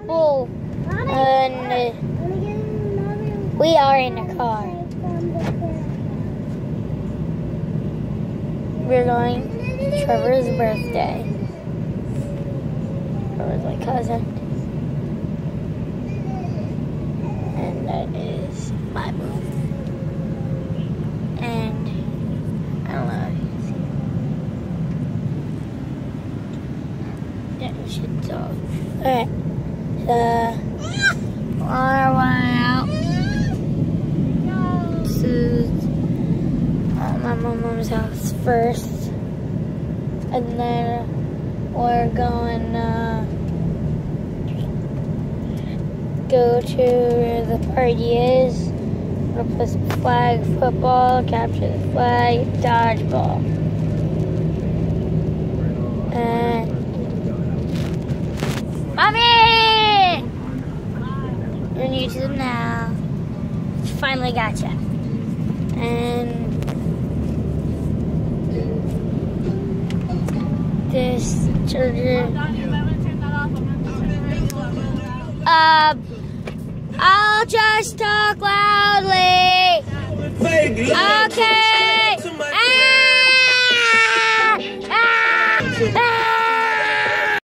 people, and we are in a car. We're going to Trevor's birthday. Trevor's my cousin. And that is my move. And I don't know. Yeah, we should talk. Alright. So, on our way out. This is my mom's house first. And then we're going go to where the party is. We're gonna play some flag football, capture the flag, dodgeball. And Mommy! You're on YouTube now. Finally gotcha. And this charger. I'll just talk loudly.